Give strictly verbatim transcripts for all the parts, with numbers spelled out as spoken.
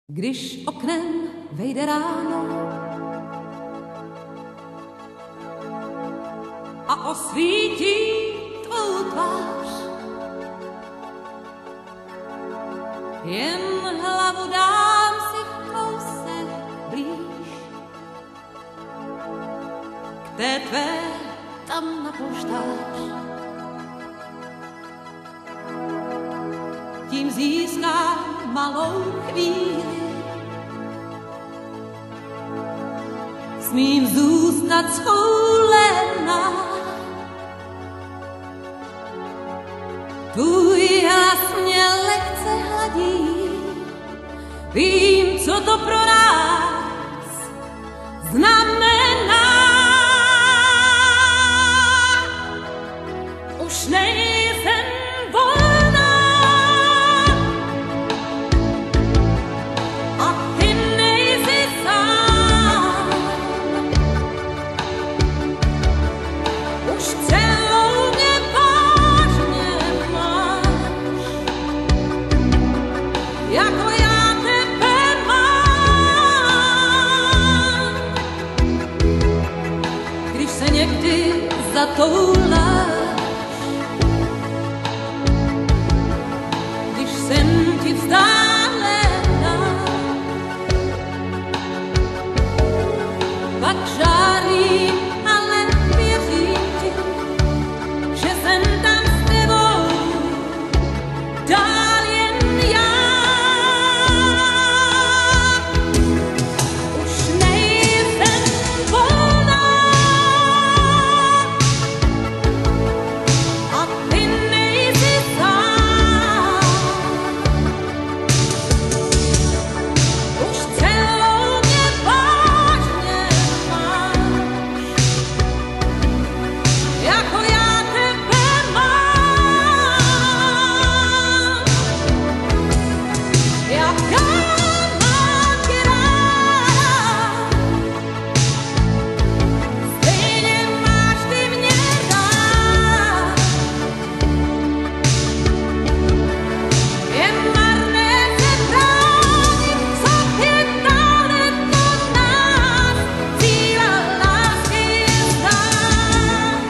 Když oknem vejde ráno a osvítí tvou tvář, jen hlavu dám si kousek blíž k té tvé tam na polštář. Tím získám malou chvíli, smím zůstat schoulená. Tvůj hlas mě lehce hladí, vím, co to pro nás znamená. Už nejsem volná a ty nejsi sám. Už celou mě vážně máš, jako já tebe mám. Když se někdy zatouláš, když jsem ti vzdálená, pak žárím, ale věřím ti, že jsem tam s tebou dál jen já. Už nejsem volná a ty nejsi sám. Už celou mě vážně máš, jako já tebe mám. Jak já mám tě ráda, stejně máš ty mě rád. Je marné se bránit, co je daleko od nás, síla lásky je znát.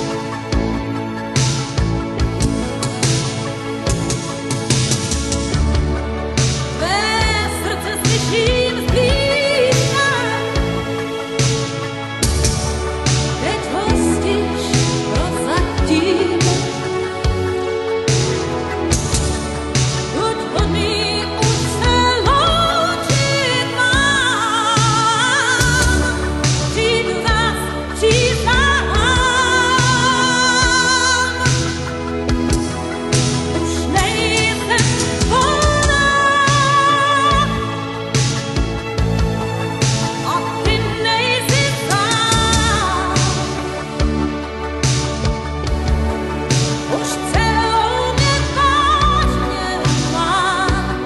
Tvé srdce slyším zblízka, teď hostíš prozatím. Buď hodný, už se loučit mám. Přijdu zas, přiznám. Už nejsem volná a ty nejsi sám. Už celou mě vážně máš,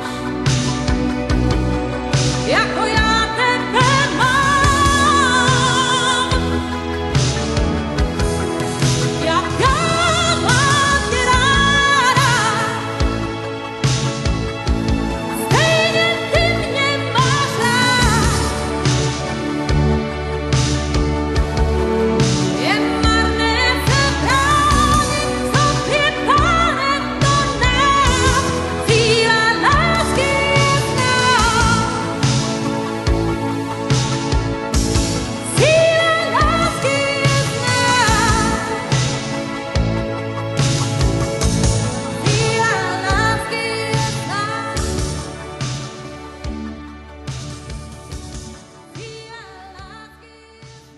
jako já tebe mám. Jak já mám tě ráda, stejně ty mě máš rád. Je marné se bránit, co je daleko od nás, síla lásky je znát. Síla lásky je znát. Síla lásky je znát. Síla lásky je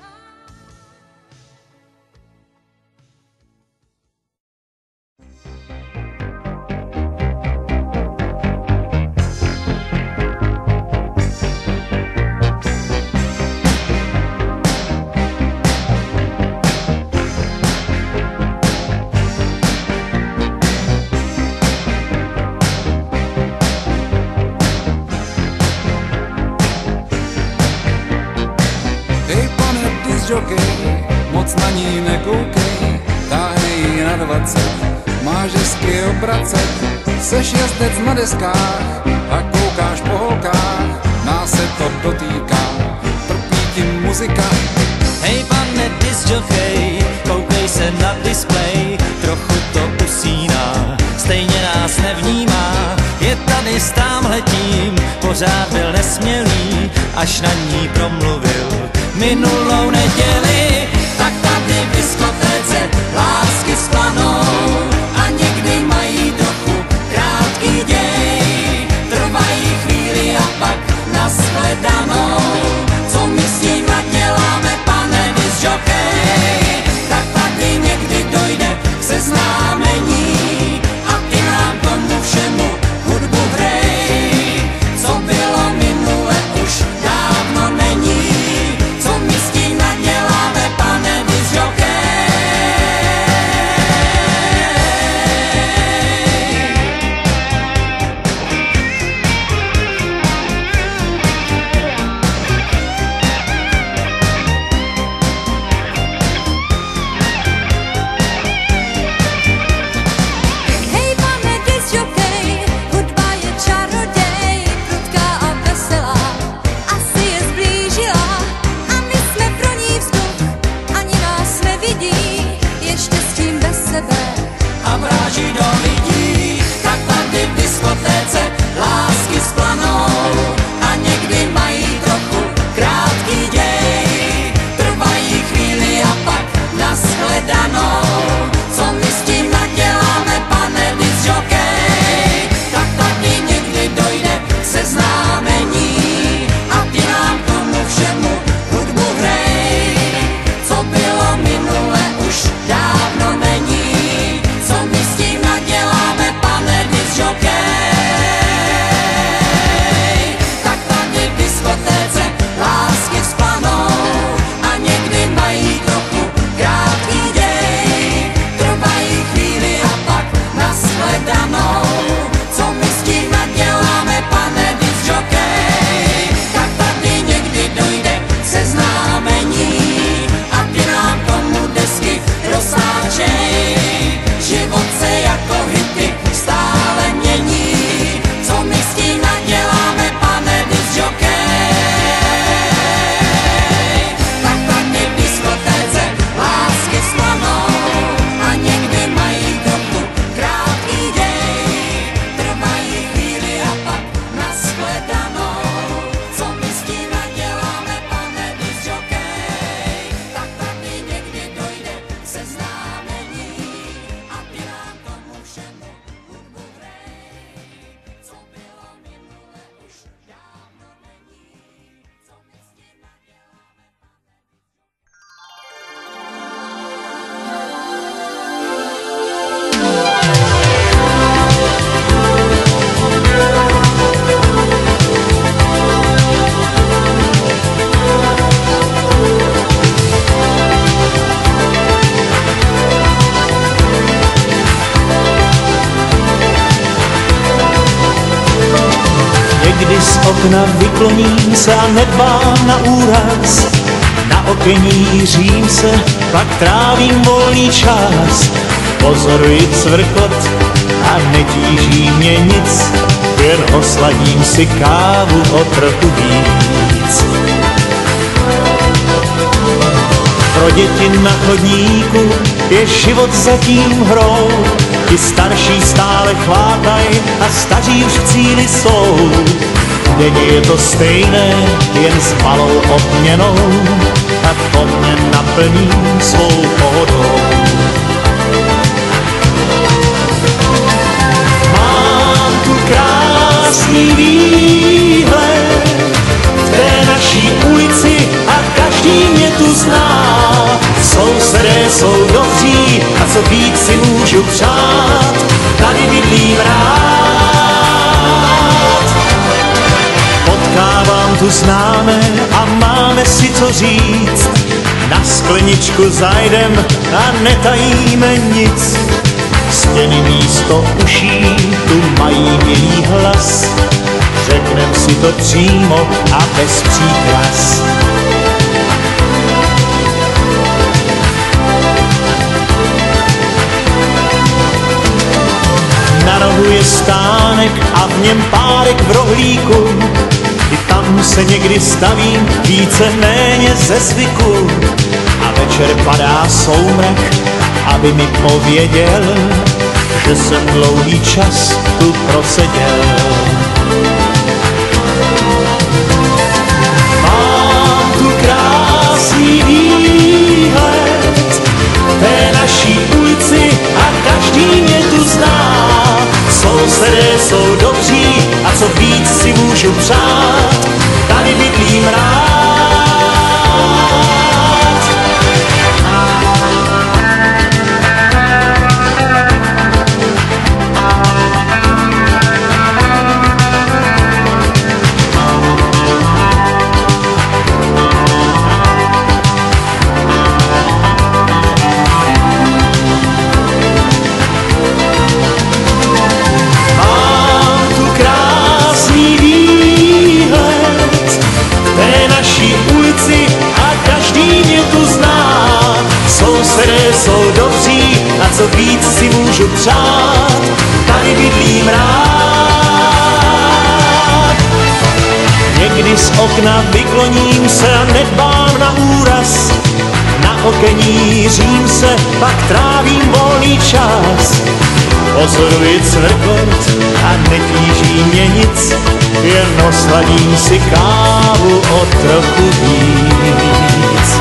Hej pane disjokej, moc na ní nekoukej, táhne jí na dvacet, máš hezky obracet, seš jezdec na deskách a koukáš po holkách. dotýká, trpí tím muzika. Hej pane discjockey, koukej se na displej, trochu to usíná, stejně nás nevnímá. Je tady s támhletím, pořád byl nesmělý, až na ní promluvil minulou neděli. Tak tady v diskotéce lásky splanou a někdy mají trochu krátký děj. Trvají chvíli a pak nashledanou. Co my s tím naděláme, pane discjockey? Tak tady někdy dojde k seznámení a ty nám tomu všemu hudbu hrej. Co bylo minule, už dávno není. Co my s tím naděláme, pane discjockey? Hej pane discjockey, hudba je čaroděj, prudká a veselá, asi je zblížila. A my jsme pro ní vzduch, ani nás nevidí, je štěstím bez sebe. A vráží do lidí. Tak tady v diskotéce lásky splanou a někdy mají trochu krátký děj. Trvají chvíli a pak nashledanou. Co my s tím naděláme, pane discjockey? Tak tady někdy dojde k seznámení a ty nám tomu všemu hudbu hrej. Co bylo minule, už dávno není. Co my s tím naděláme, pane discjockey? Tak tady v diskotéce lásky vzplanou a někdy mají trochu krátký děj. Trvají chvíli a pak nashledanou. Co my s tím naděláme, pane discjockey? Tak tady někdy dojde k seznámení a ty nám tomu desky rozsáčej. Život se jako hity stále mění. Co my s tím naděláme, pane discjockey? Tak tady v diskotéce lásky slanou a někdy mají trochu krátký děj. Trvají chvíli a pak nashledanou. Co my s tím naděláme, pane discjockey? Tak tady někdy dojde k seznámení a ty nám tomu všemu hudbu hrej. Co bylo minule, už dávno není. Co my s tím naděláme, pane Někdy z okna vykloním se a nedbám na úraz, na okení říím se, pak trávím volný čas. Pozoruji cvrkot a netíží mě nic, jen osladím si kávu o trochu víc. Pro děti na chodníku je život zatím hrou, ti starší stále chvátaj a staří už v cíli jsou. Denně je to stejné, jen s malou odměnou a to mě naplní svou pohodou. Mám tu krásný výhled v té naší ulici a každý mě tu zná. Sousedé jsou dobří a co víc si můžu přát, tady bydlím rád. Potkávám tu známé a máme si co říct, na skleničku zajdem a netajíme nic. Stěny místo uší tu mají milý hlas, řeknem si to přímo a bez příkras. Na rohu je stánek a v něm párek v rohlíku, i tam domů se někdy stavím více méně ze zvyku a večer padá soumrak, aby mi pověděl, že jsem dlouhý čas tu proseděl. Mám tu krásný výhled té naší ulici a každý mě tu zná. Sousedé jsou dobří a co víc si můžu přát, tady bydlím rád. Jsou dobří a co víc si můžu přát, tady bydlím rád. Někdy z okna vykloním se a nedbám na úraz, na okenířím se, pak trávím volný čas. Pozoruji cvrkot a netíží mě nic, jen osladím si kávu o trochu víc.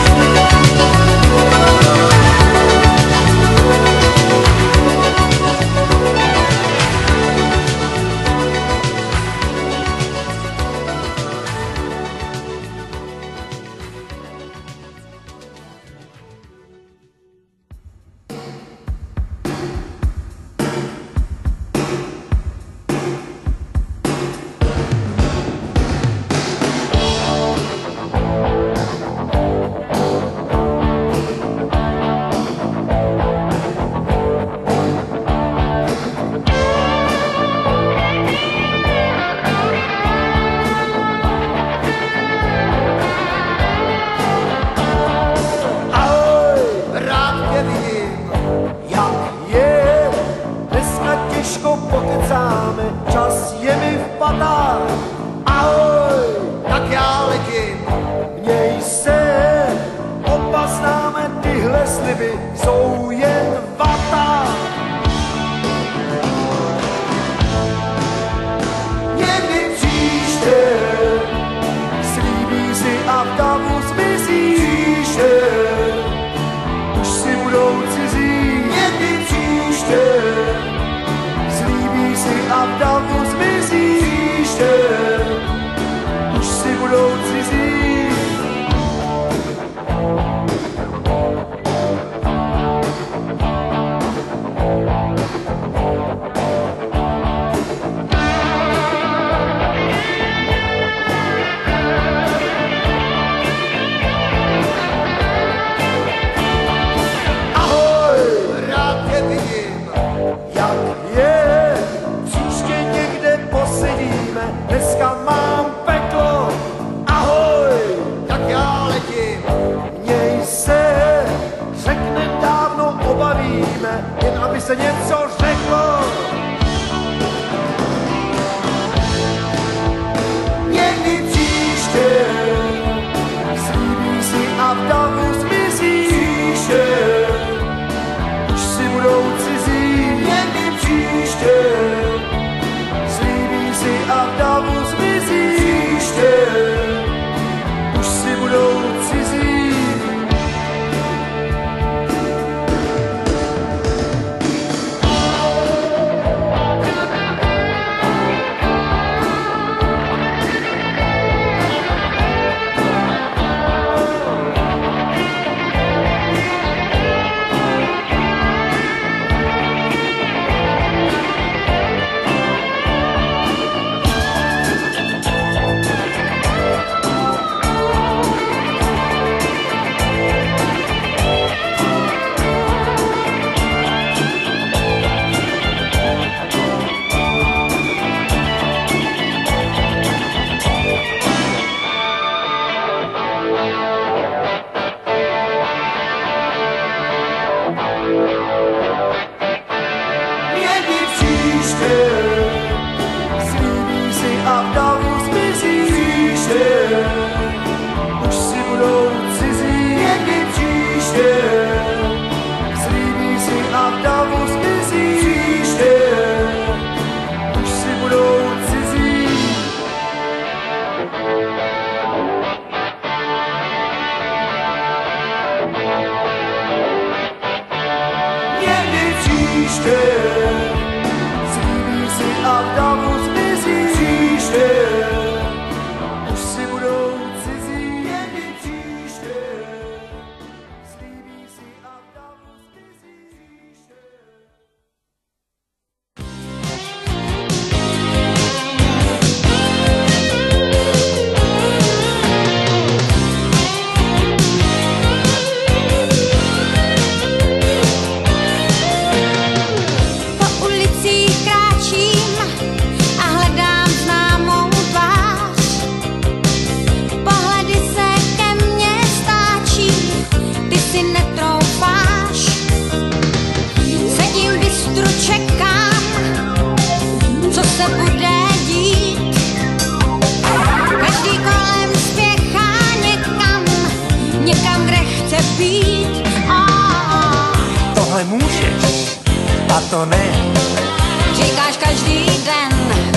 a to ne. Říkáš každý den,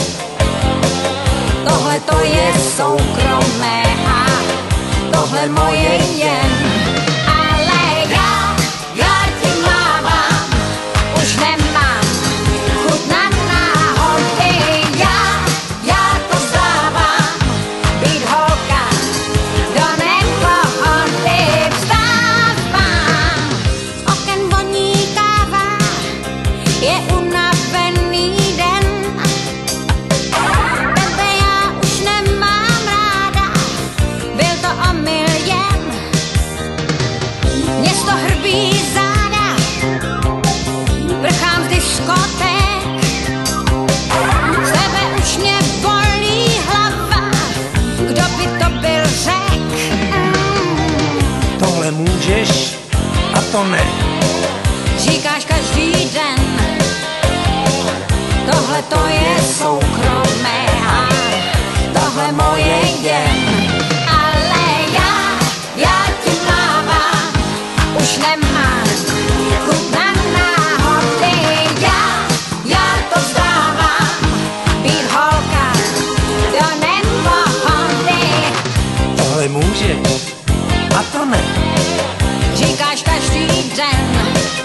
tohle to je soukromé a tohle moje jen. Ale já, já ti mávám, už nemám chuť na náhody. Já, já to vzdávám, být holka do nepohody. Vzdávám, oken voní káva, je unavený den. Tebe já už nemám ráda, byl to omyl jen. Město hrbí záda, vrchám z diskoték. Z tebe už mě bolí hlava, kdo by to byl řek. Tohle můžeš a to ne. Říkáš každý den, tohle to je soukromé a tohle moje jen. Ale já, já ti mávám, už nemám chuť na náhody. Já, já to vzdávám, být holka do nepohody. Tohle můžeš a to ne. Říkáš každý den,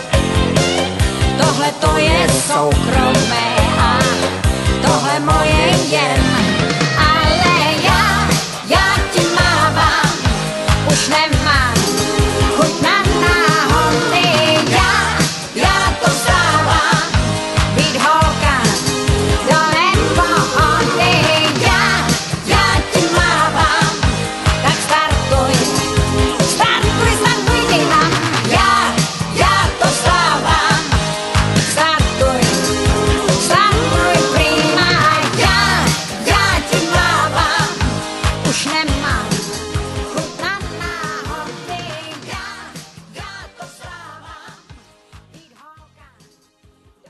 tohle to je soukromé a tohle moje jen. Ale já, já ti mávám, už nemám chuť na náhody. Já, já to vzdávám, být holka do nepohody. Já, já ti mávám, tak startuj, startuj, startuj ty tam. Já, já to vzdávám, startuj, startuj prima. Já, já ti mávám, už nemám chuť na náhody. Já, já to vzdávám, být holka do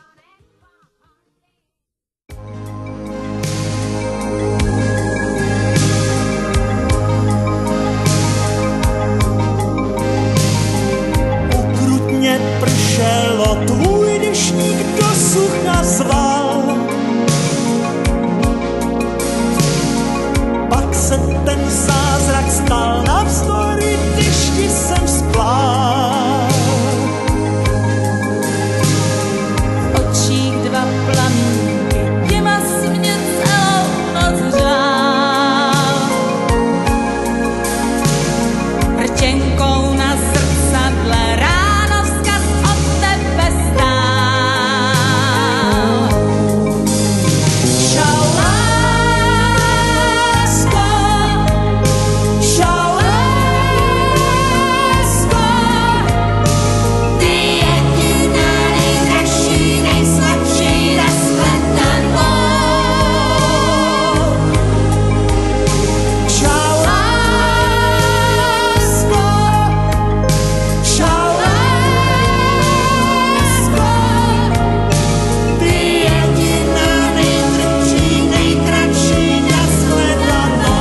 nepohody. Okrutně pršelo, tvůj deštník do sucha zval. Pak se ten zázrak stal, navzdory dešti jsem splál. V očích dva plamínky, těma si mě celou noc řál. Rtěnkou na zrcadle ráno vzkaz od tebe stál. Čau lásko, čau lásko, Ty jediná nejdražší, nejsladší nashledanou. Čau lásko, čau lásko, ty jediná nejtvrdší, nejkratší nashledanou.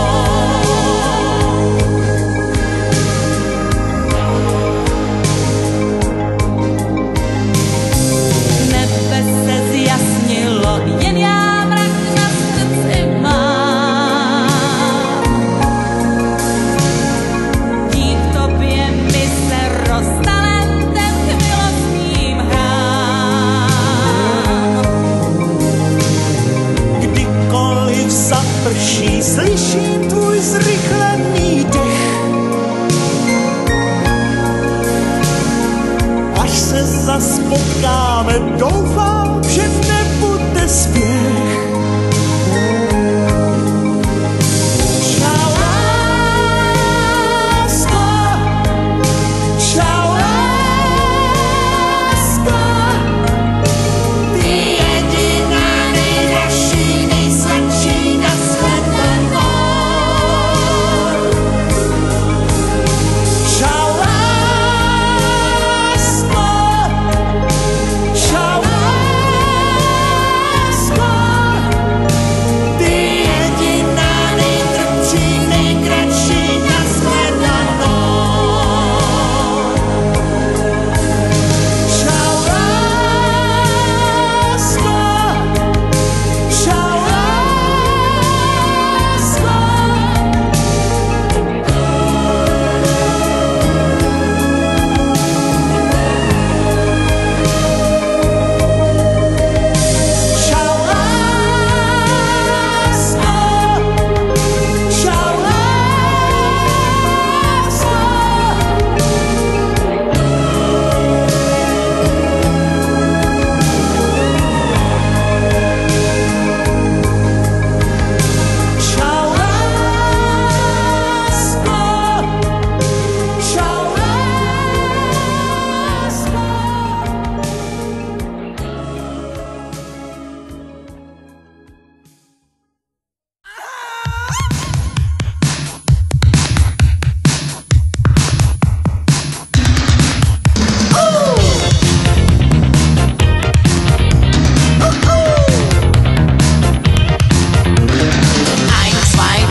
nebe se zjasnilo, jen já mrak na srdci mám. Dík tobě mi se roztalentem k milostným hrám. Kdykoliv zaprší, slyším tvůj zrychlený dech. Až se zas potkáme, doufám, že nebude spěch. Čau lásko, čau lásko, Ty jediná nejdražší, nejsladší nashledanou. čau lásko, čau lásko.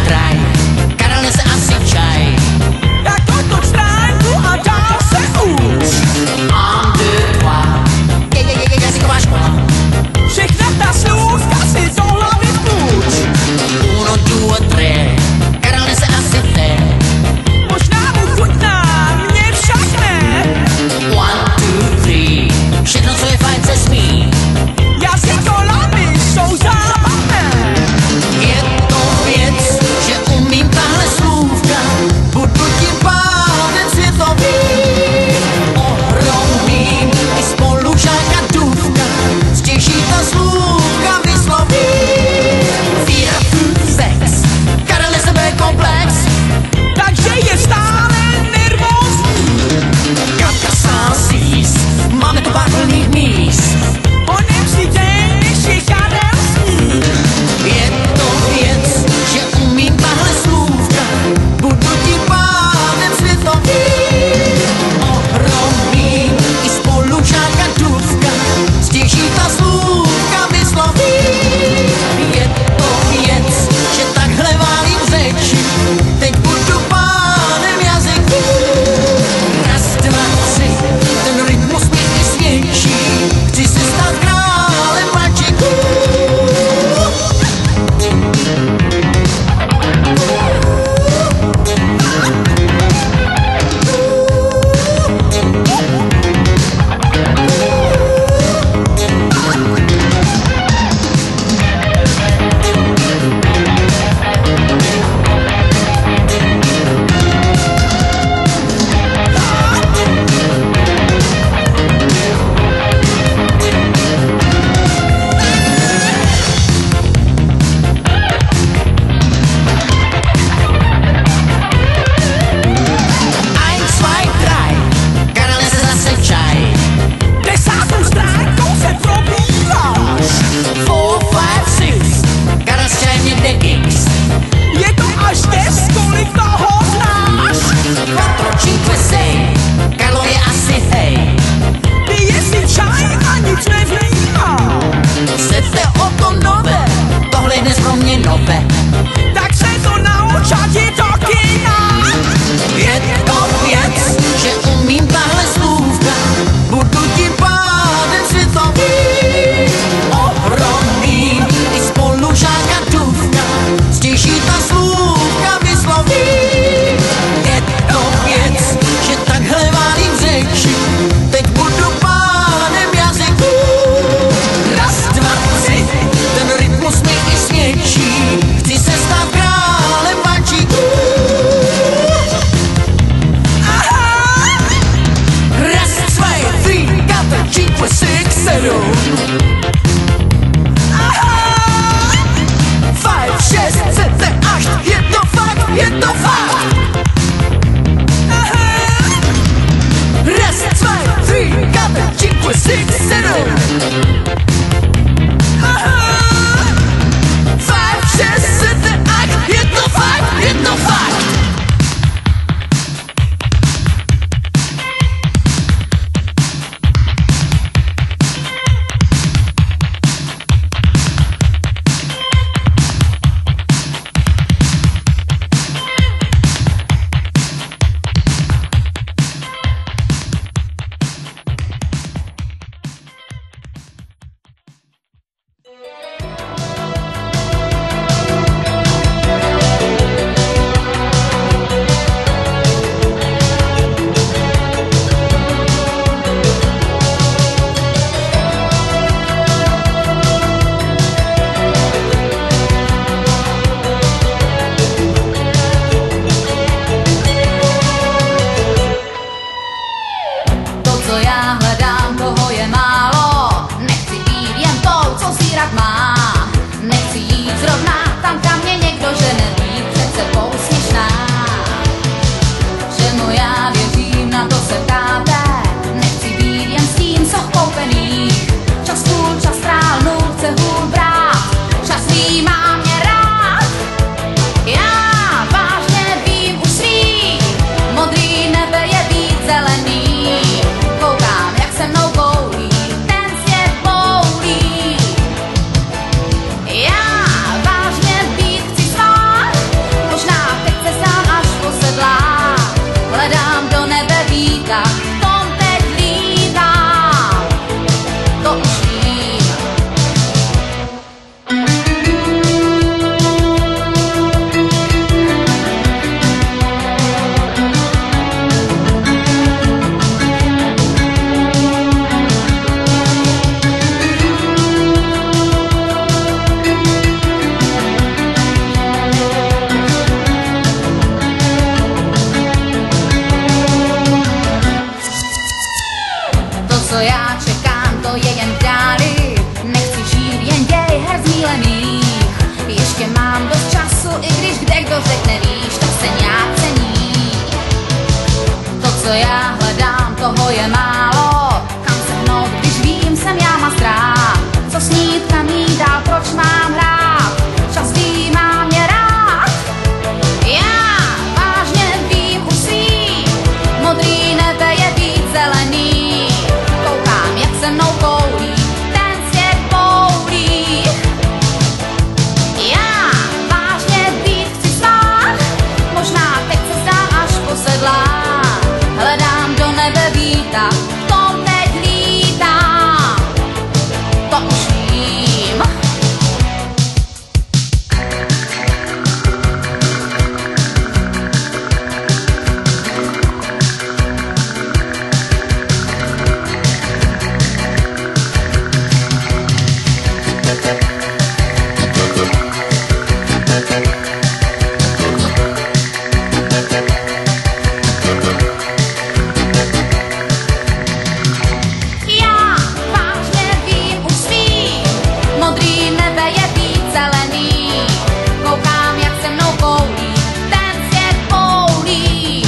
kraj, Karel nese asi čaj. jako tu vstánku a dál se už. Un, deux, trois, je, je, je, je, jazyková škola. Všechna ta slůvka si do hlavy vpůjč. Uno, due, tre, Karel nese asi té. Možná mu chutná, mě však ne. One, two, three, všechno, co je fajn, se smí. Jazykolamy jsou zábavné. Je to věc, že u že kdo řekne víš, to se nějak cení. To, co já hledám, toho je málo. Kam se hnout, když vím, jsem já mastrát. Co snít, kam jít dál, proč mám hrát? Čas ví, má mě rád. Já vážně vím už svý, modrý nebe je víc zelený. Koukám, jak se mnou koulí, ten svět boulí. Já vážně být chci svát, možná teď se zdá až posedlá. Hledám do nebe víta, v tom teď lítám. To už vím. Já vážně vím už svý, modrý nebe je víc zelený. Koukám, jak se mnou koulí, ten svět boulí.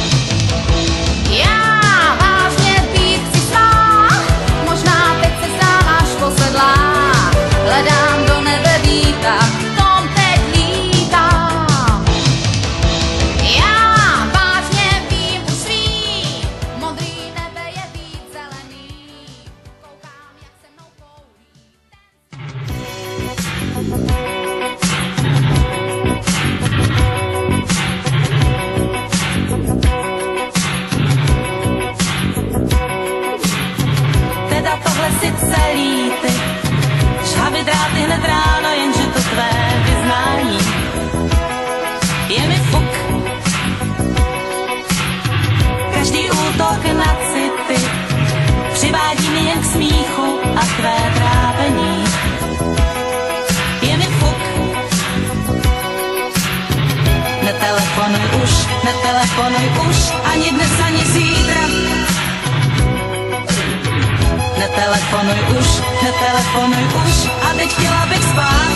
Já vážně být chci svát, možná teď se zdá až posedlá. Hledám do nebe víta, v tom teď lítám. Já vážně vím už svý, modrý nebe je víc zelený. Koukám, jak se mnou koulí. Teda tohle si celý ty, žhavy dráty hned ráno, jenže to tvé vyznání je mi fuk. Každý útok na city přivádí mě jen k smíchu a tvé trápení je mi fuk. Netelefonuj už, netelefonuj už, ani dnes, ani zítra. Netelefonuj už, netelefonuj už, a teď chtěla bych spát.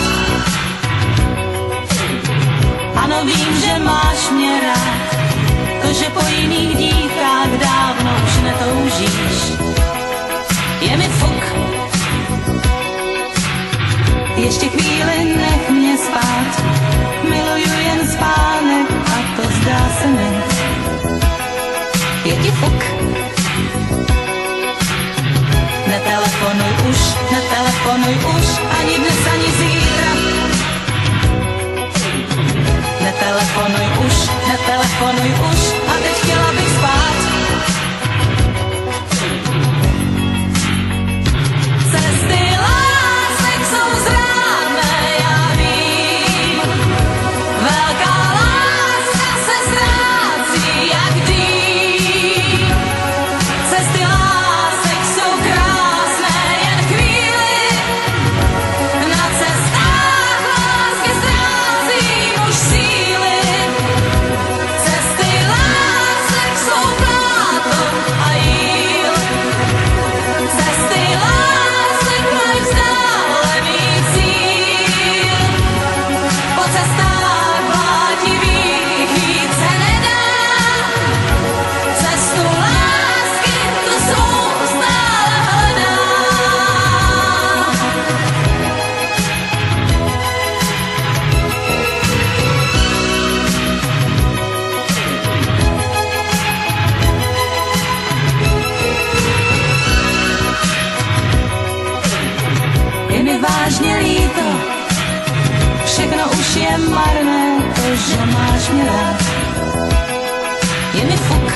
Ano, vím, že máš mě rád, to, že po jiných dívkách dávno už netoužíš, je mi fuk. Ještě chvíli nech mě spát, miluju jen spánek a to zdá se mi, je ti fuk. Netelefonuj už, netelefonuj už, ani dnes, ani zítra. Netelefonuj už, netelefonuj už, a teď chtěla bych spát. Cesty lásek jsou zrádné, já vím. Velká láska se ztrácí jak dým. Cesty lásek jsou krásné, jen chvíli. Na cestách lásky ztrácím už síly. Cesty lásek jsou pláto a jíl. Cesty lásek mají vzdálený cíl. Po cestách blátivých jít se nedá. Cestu lásky tu svou stále hledám. Je mi vážně líto, všechno už je marné, to, že máš mě rád, je mi fuk.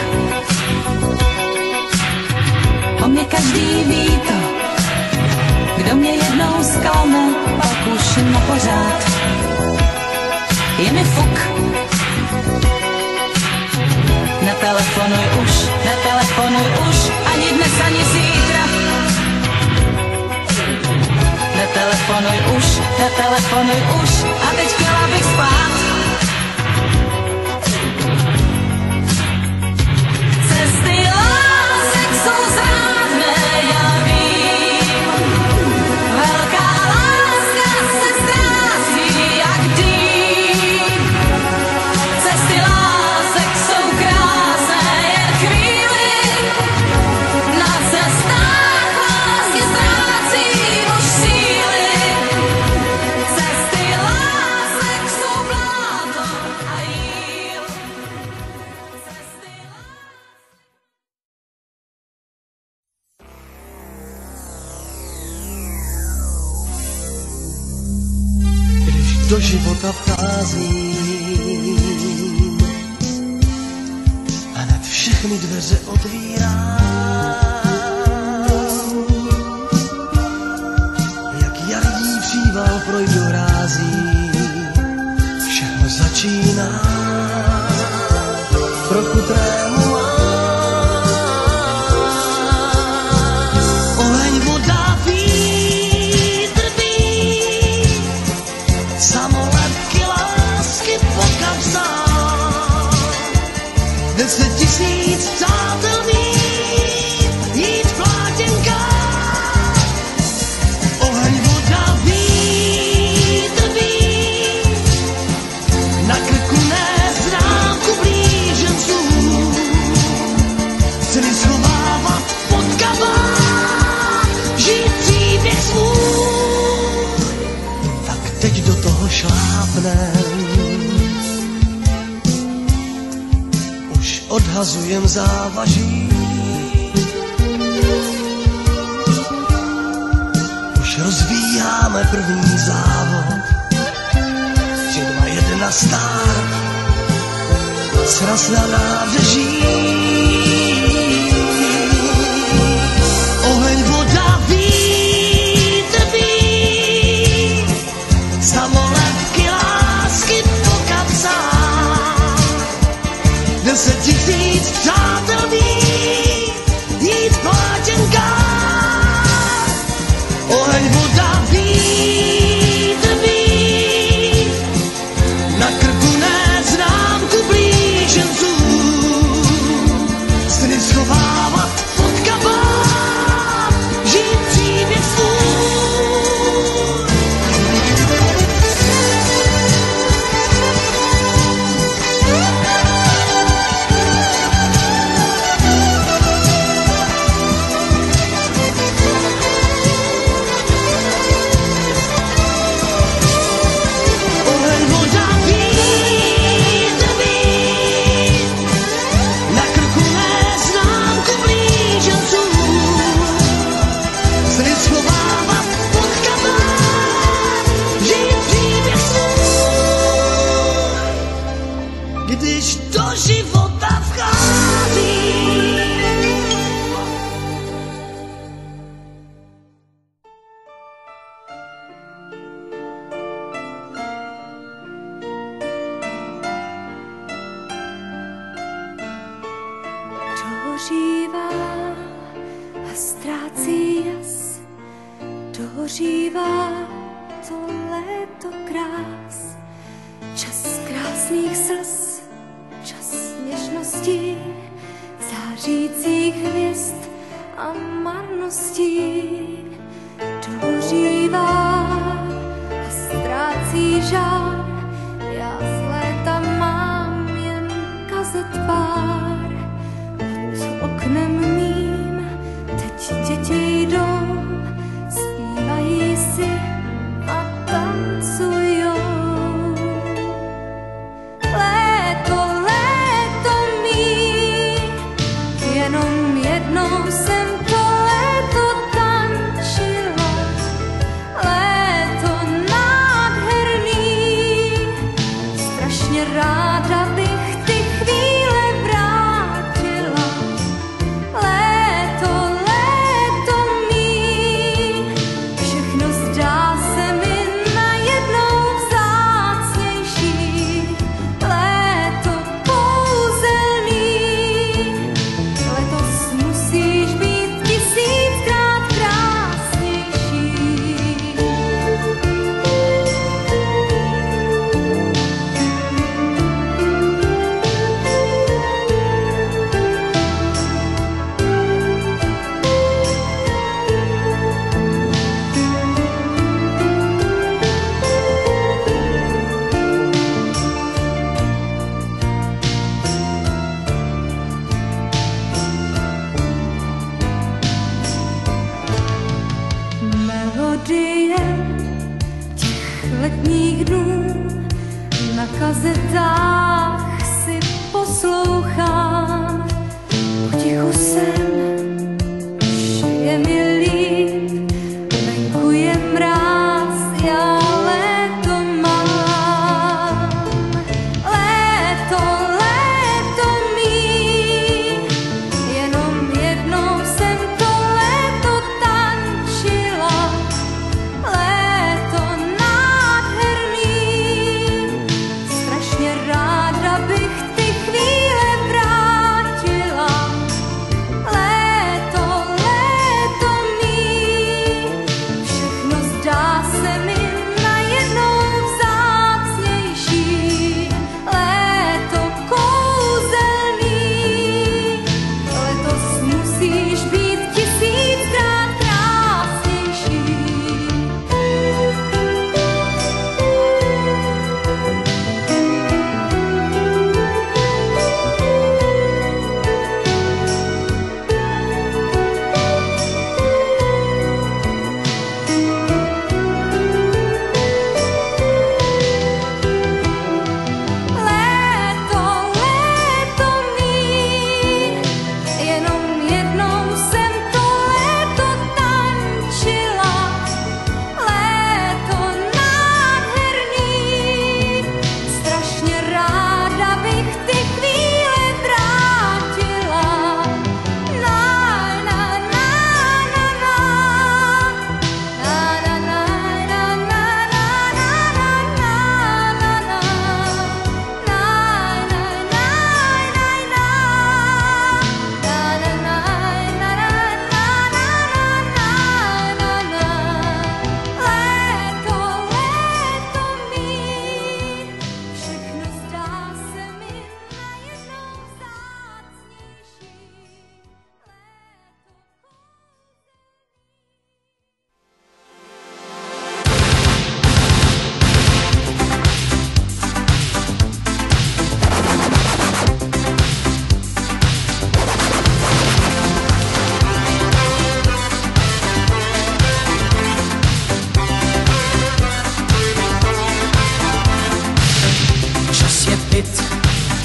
O mě každý ví to, kdo mě jednou zklame, pak už na pořád, je mi fuk. Netelefonuj už, netelefonuj už, ani dnes, ani zítra. Netelefonuj už, netelefonuj už, a teď chtěla bych spát. Cesty lásek jsou zrádné, já vím. Velká láska se ztrácí jak dým. života vcházím a hned všechny dveře otvírám. Jak jarní příval projdu hrází, všechno začíná, trochu trému mám. Oheň, voda, vítr bíj, samolepky, lásky po kapsách, deset tisíc přátel mít, jít v plátěnkách. Oheň, voda, vítr bíj, na krku neznámku blíženců, ceny schovávat pod kabát, žít příběh svůj. Tak teď do toho šlápnem, už odhazujem závaží, už rozvíjáme první závod, tři, dva, jedna, start, sraz na nábřeží. Oheň, voda, vítr bíj, samolepky, lásky po kapsách, deset tisíc přátel mít, jít v plátěnkách. Oheň, voda, vítr bíj, na krku neznámku blíženců, sny schovávat pod kabát, žít příběh svůj. Oheň, voda, vítr bíj, na krku neznámku blíženců, sny schovávat pod kabát, žít příběh svůj. Když do života vchází, dohořívá a ztrácí jas, dohořívá to léto krás, čas krásných slz, čas něžností, zářících hvězd a marností. Dohořívá a ztrácí žár, já z léta mám jen kazet pár. Oknem mým teď děti jdou, zpívají si a tancujou. Léto, léto mý, jenom jednou jsem to léto tančila. Léto nádherný, strašně ráda bych ty chvíle vrátila. Léto, léto mý, všechno zdá se mi najednou vzácnější. Léto kouzelný, letos musíš být tisíckrát krásnější.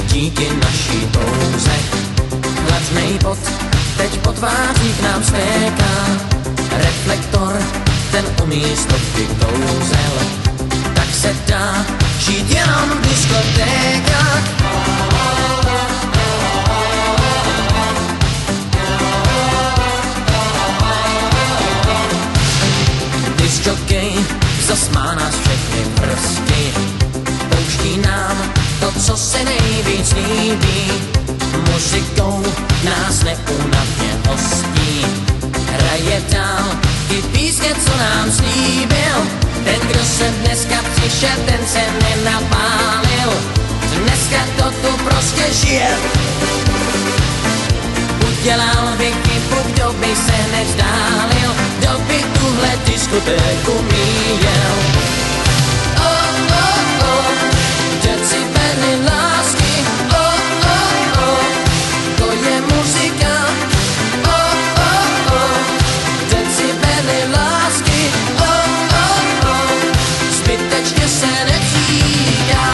díky naší touze. Hladnej bod, teď po tvářích nám stéká. Reflektor, ten umí stovky kouzel. Tak se dá žít jenom v diskotékách. Discjockey zas má nás všechny prsty. Pouští nám to, co se nejvíc líbí. Muzikou nás neúnavně hostí. Hraje dál i písně, co nám slíbil. Ten, kdo se dneska přišel, ten se nenapálil. Dneska to tu prostě žije. Udělal by chybu, kdo by se nevzdálil, kdo by tuhle diskotéku míjel. Oh, oh, oh, decibely lásky. Oh, oh, oh, to je muzika. Oh, oh, oh, decibely lásky. Oh, oh, oh, zbytečně se nepříká.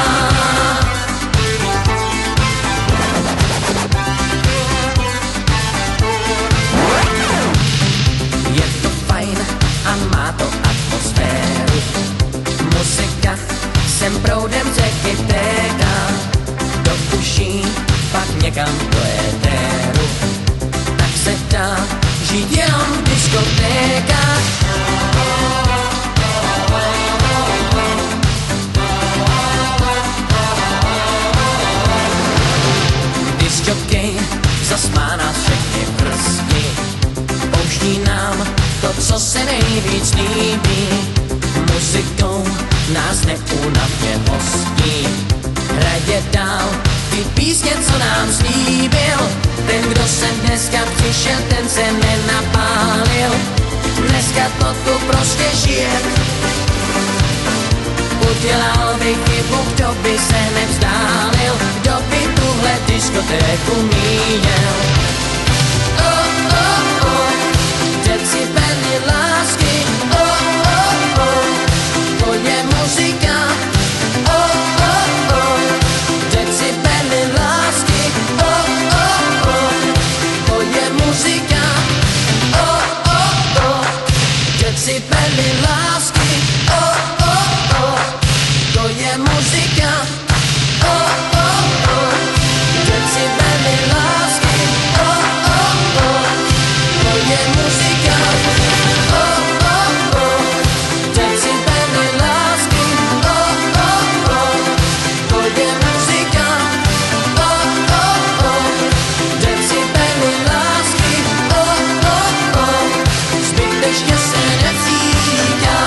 Má to atmosféru. Muzika sem proudem řeky téká do uší, pak někam do éteru. Tak se dá žít jenom v diskotékách. Discjockey zas má nás všechny prsty. Pouští nám to, co se nejvíc líbí. Muzikou nás neúnavně hostí. Hraje dál ty písně, co nám slíbil. Ten, kdo sem dneska přišel, ten se nenapálil. Dneska to tu prostě žije. Udělal by chybu, kdo by se nevzdálil, kdo by tuhle diskotéku míjel. Oh, oh, oh, decibely lásky. Oh, oh, oh, to je muzika. Oh, oh, oh, decibely lásky. Oh, oh, oh, to je muzika. Oh, oh, oh, decibely lásky. Oh, oh, oh, to je muzika. Oh, oh, oh, decibely lásky. Oh, oh, oh, to je muzika. Oh, oh, oh, decibely lásky. Oh, oh, oh, to je muzika. Oh, oh, oh, decibely lásky. Oh, oh, oh, zbytečně se necítá.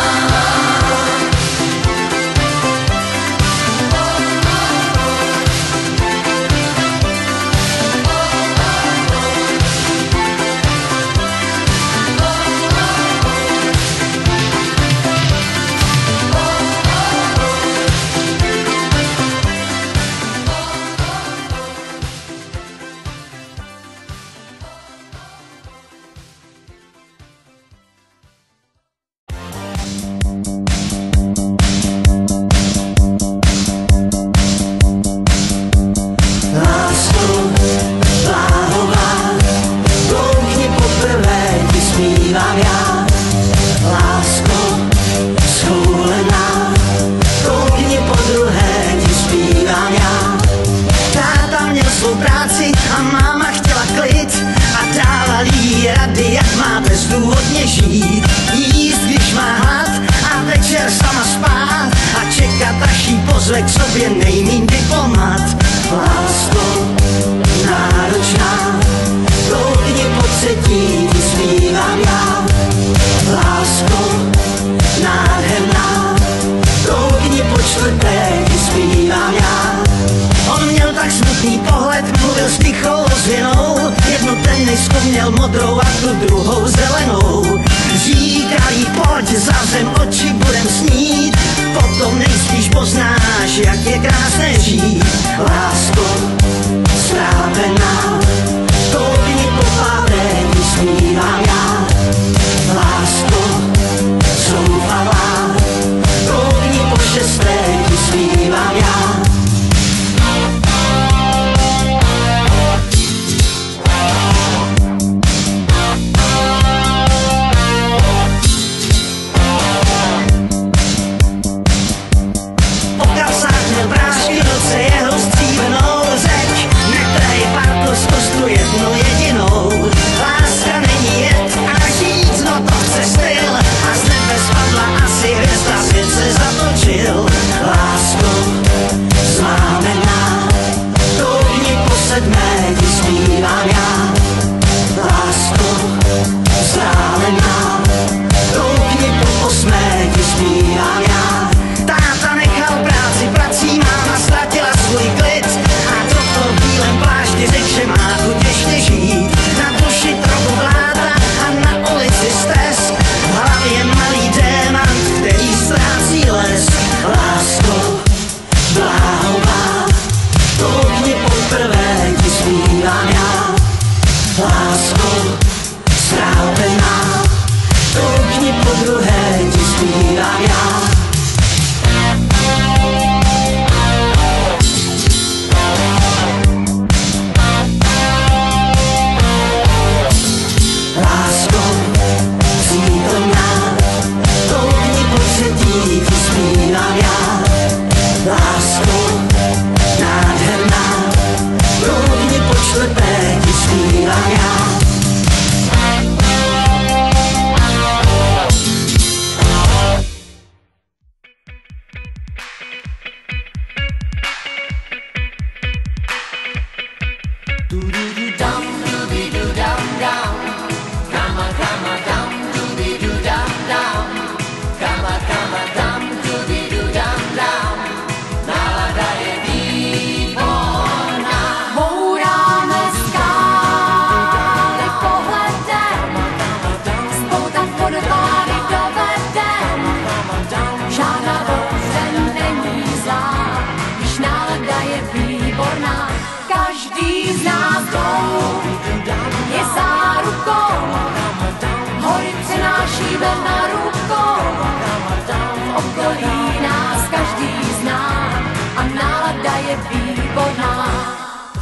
Pozve k sobě nejmín diplomat. Lásko náročná, koukni po třetí, ti zpívám já. Lásko nádherná, koukni po čtvrté, ti zpívám já. On měl tak smutný pohled, mluvil s tichou ozvěnou. Jednu tenisku měl modrou a tu druhou zelenou. Říkal jí, pojď, zavřem oči, budem snít. Potom nejspíš poznáš, jak je krásné žít. Lásko strávená, koukni po páté, ti zpívám já. Lásko zoufalá, koukni po šesté, ti zpívám já.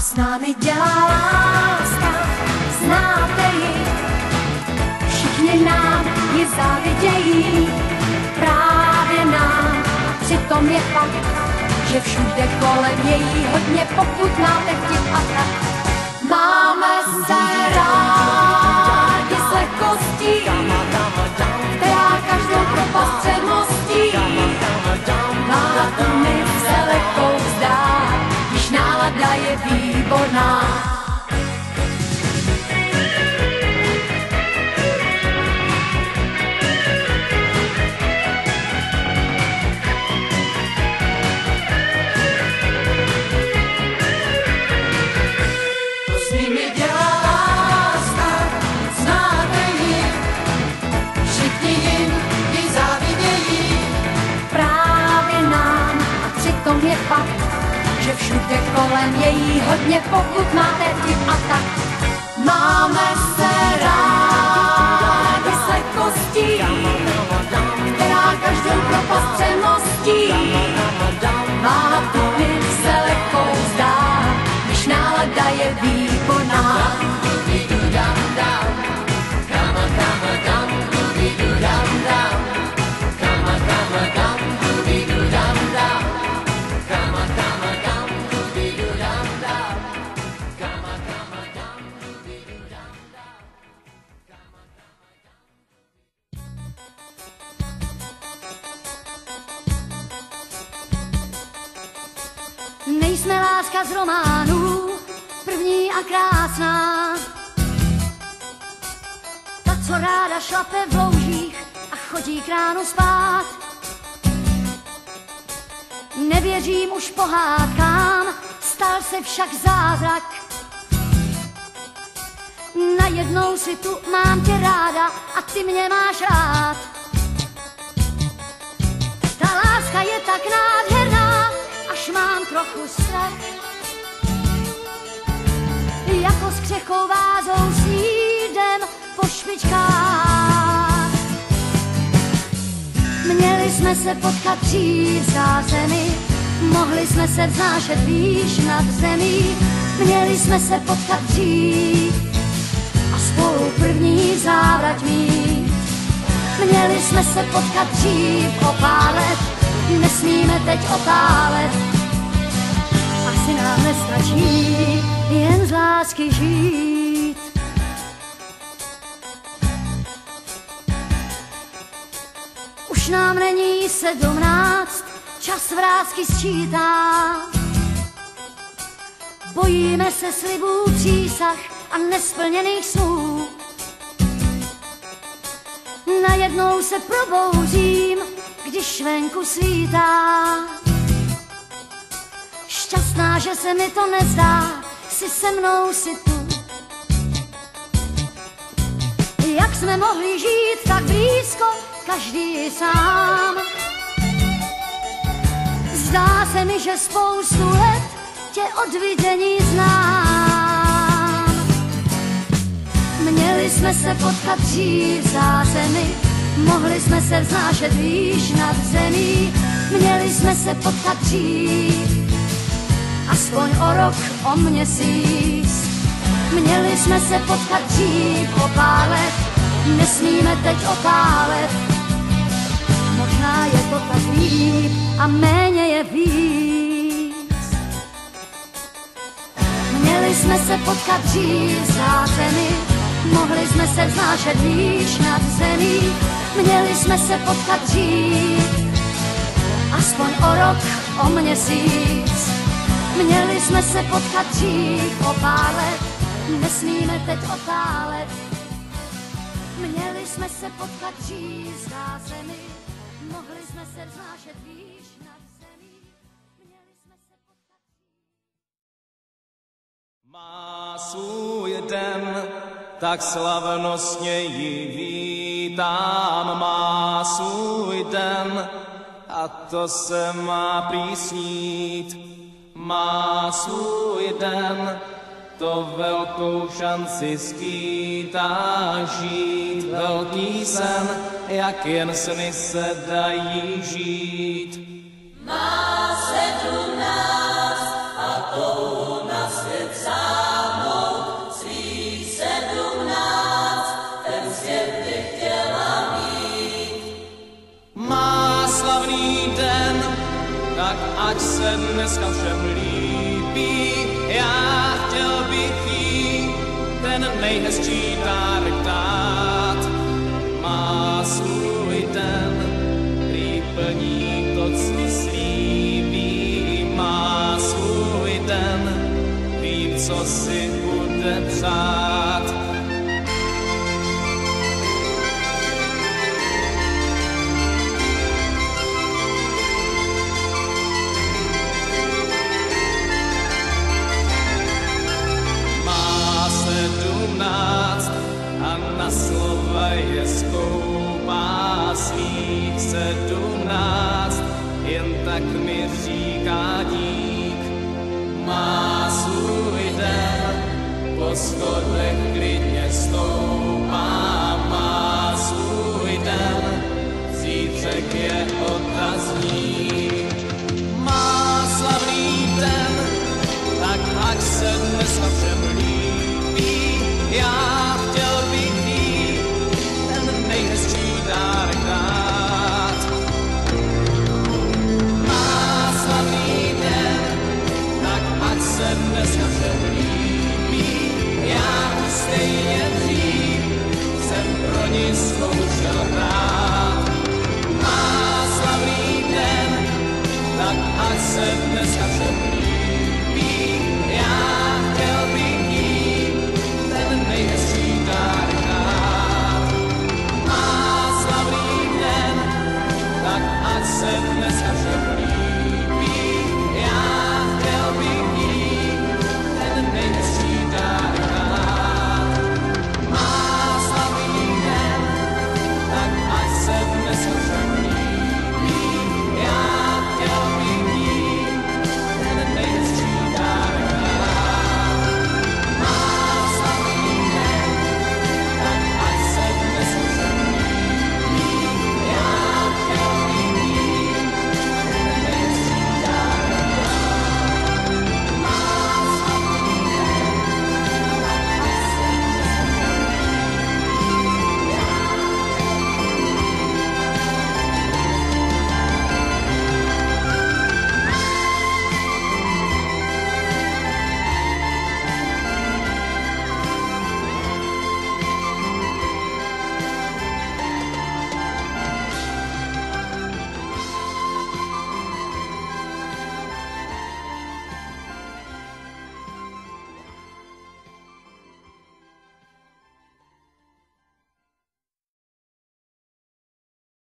s námi dělá láska, znáte ji, všichni nám ji závidějí, právě nám, přitom je fakt, že všude kolem její hodně, pokud máte vtip a tak. Máme se rádi s lehkostí, která každou propast přemostí. Náladu mi se lehkou vzdá, když nálada je výborná. Je fakt, že všude kolem její hodně, pokud máte vtip a tak. Máme se rádi s lehkostí, která každou propast přemostí. Náladu mi se lehkou vzdá, když nálada je výborná. Nejsme láska z románů, první a krásná, ta, co ráda šlape v loužích a chodí k ránu spát. Nevěřím už pohádkám, stal se však zázrak. Najednou si tu mám tě ráda a ty mě máš rád. Ta láska je tak nádherná, až mám trochu strach. Jako s křehkou vázou s jídem po špičkách. Měli jsme se potkat dřív za zemi, mohli jsme se vznášet výš nad zemí. Měli jsme se potkat dřív a spolu první závrať mít. Měli jsme se potkat dřív o pár let, nesmíme teď otálet. Asi nám nestačí jen z lásky žít. Už nám není sedmnáct, čas vrásky sčítá. Bojíme se slibů, přísah a nesplněných snů. Najednou se probouzím, když venku svítá. Šťastná, že se mi to nezdá, si se mnou si tu. Jak jsme mohli žít tak blízko, každý sám. Zdá se mi, že spoustu let tě od vidění znám. Měli jsme se potkat dřív za zemi, mohli jsme se vznášet výš nad zemí. Měli jsme se potkat dřív, aspoň o rok, o měsíc. Měli jsme se potkat dřív o pár let, nesmíme teď otálet. Možná je to tak líp a méně je víc. Měli jsme se potkat dřív za zemi, mohli jsme se vznášet výš nad zemí. Měli jsme se potkat dřív, aspoň o rok, o měsíc. Měli jsme se potkat dřív o pár let, nesmíme teď otálet. Měli jsme se potkat dřív za zemi, mohli jsme se vznášet výš nad zemí. Měli jsme se potkat dřív. Má svůj den, tak slavnostně ji vítám. Má svůj den, a to se má prý snít. Má svůj den, to velkou šanci skýtá žít. Velký sen, jak jen sny se dají žít. Má sedmnáct a touhu na svět ať se dneska všem líbí. Já chtěl bych jí ten nejhezčí dárek dát. Má svůj den, prý plní to, co slíbí. Má svůj den, ví, co si bude přát. Sedmnáct a na slova je skoupá svých sedmnáct, jen tak mi říká dík. Má svůj den, po schodech